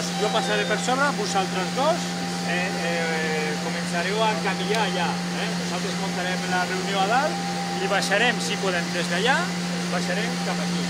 Llavors, jo passaré per sobre, vosaltres dos començareu a encamillar allà. Nosaltres muntarem la reunió a dalt i baixarem, si podem, des d'allà, baixarem cap aquí.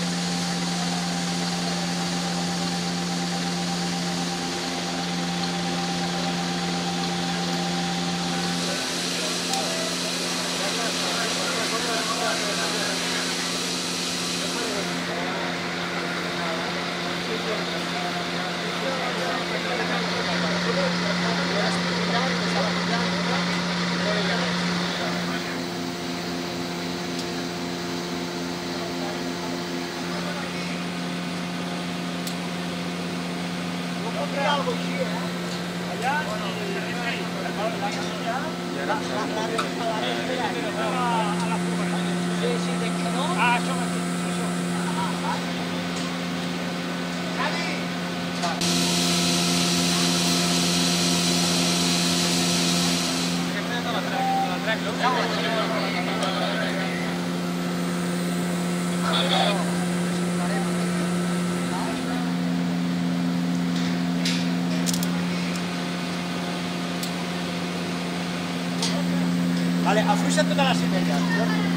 Algo així, Allà, la casilla, a la furgoneta. Sí, de que no. Ah, això mateix, això. Aquesta és de la trac, no? Vale, afluixa't tota la cimella.